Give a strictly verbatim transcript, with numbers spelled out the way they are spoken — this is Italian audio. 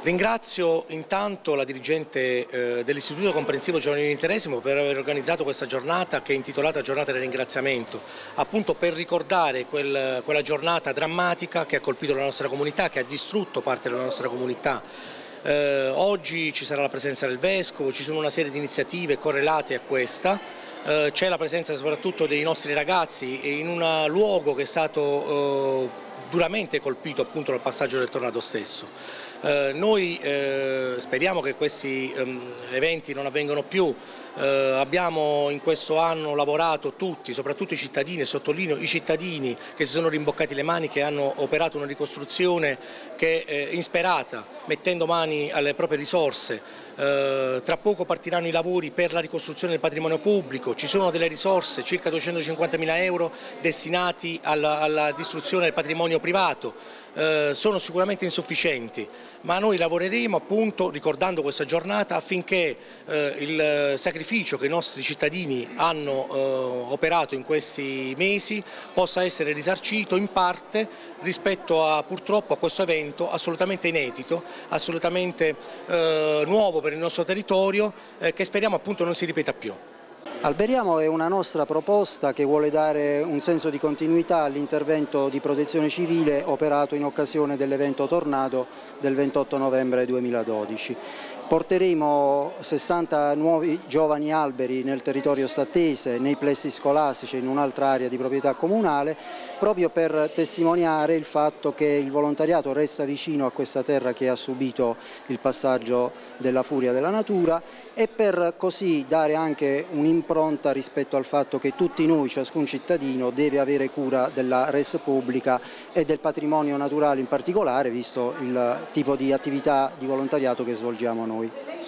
Ringrazio intanto la dirigente eh, dell'Istituto Comprensivo Giovanile Uniteresimo per aver organizzato questa giornata che è intitolata Giornata del Ringraziamento, appunto per ricordare quel, quella giornata drammatica che ha colpito la nostra comunità, che ha distrutto parte della nostra comunità. Eh, oggi ci sarà la presenza del Vescovo, ci sono una serie di iniziative correlate a questa. Eh, c'è la presenza soprattutto dei nostri ragazzi in un luogo che è stato eh, duramente colpito appunto dal passaggio del tornado stesso. Eh, noi eh, speriamo che questi ehm, eventi non avvengano più. Eh, abbiamo in questo anno lavorato tutti, soprattutto i cittadini, e sottolineo i cittadini che si sono rimboccati le maniche e hanno operato una ricostruzione che è eh, insperata, mettendo mani alle proprie risorse. Eh, tra poco partiranno i lavori per la ricostruzione del patrimonio pubblico, ci sono delle risorse, circa duecentocinquantamila euro destinati alla, alla distruzione del patrimonio privato. Eh, sono sicuramente insufficienti, ma noi lavoreremo appunto ricordando questa giornata affinché eh, il sacrificio che i nostri cittadini hanno eh, operato in questi mesi possa essere risarcito in parte rispetto a purtroppo a questo evento assolutamente inedito, assolutamente eh, nuovo per il nostro territorio, eh, che speriamo appunto non si ripeta più. Alberiamo è una nostra proposta che vuole dare un senso di continuità all'intervento di protezione civile operato in occasione dell'evento Tornado del ventotto novembre duemiladodici. Porteremo sessanta nuovi giovani alberi nel territorio stattese, nei plessi scolastici, in un'altra area di proprietà comunale, proprio per testimoniare il fatto che il volontariato resta vicino a questa terra che ha subito il passaggio della furia della natura e per così dare anche un'impronta rispetto al fatto che tutti noi, ciascun cittadino, deve avere cura della res pubblica e del patrimonio naturale in particolare, visto il tipo di attività di volontariato che svolgiamo noi.